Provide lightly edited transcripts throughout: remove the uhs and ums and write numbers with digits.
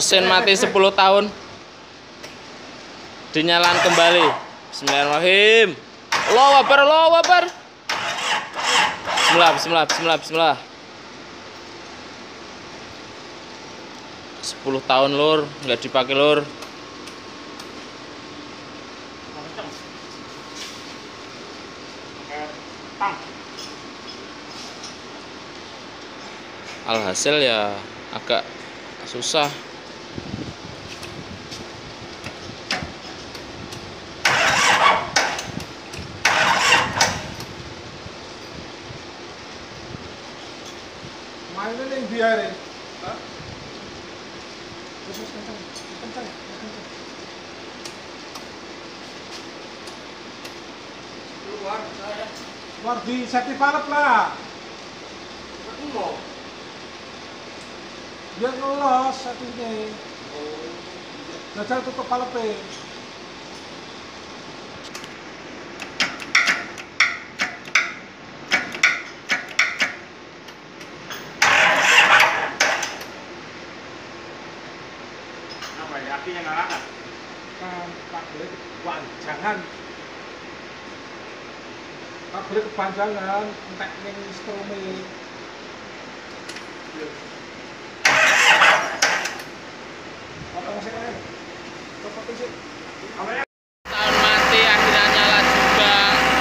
Mesin mati 10 tahun. Dinyalan kembali. Bismillahirrahmanirrahim. Allahu Akbar, Allahu Akbar. Bismillah, bismillah, bismillah, bismillah. 10 tahun lur, nggak dipakai lur. Alhasil ya agak susah. Mainnya yang biar ya. Keluar di seti valve lah. Biar ngelos satunya. Jajal tutup valve. Apa ya apinya nyala kan? Kabel kepanjangan. Kabel kepanjangan, entek ning strome. Potong sik ae. Potong sik. Tahun mati akhirnya nyala juga.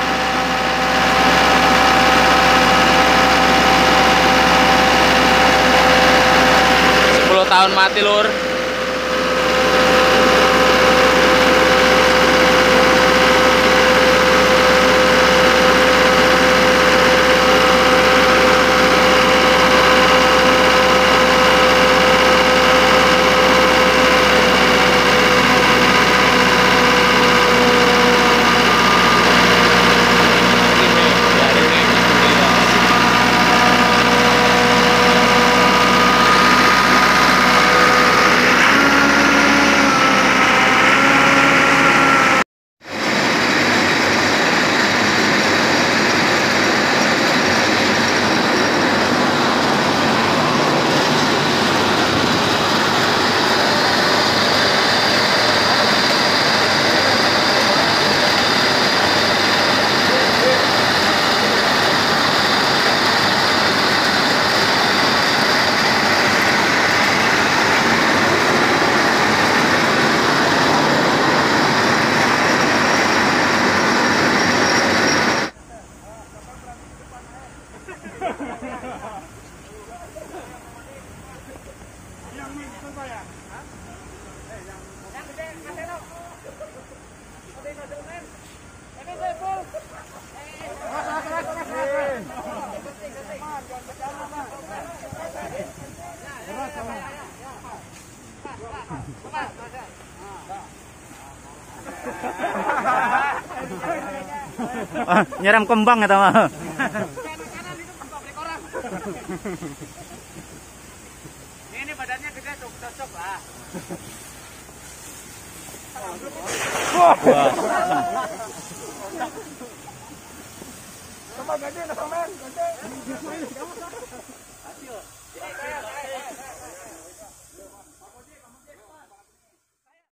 Tahun mati lur. Nyeram kembang atau mah? Ini badannya gede cocok lah. Sama gede, sama men, gede.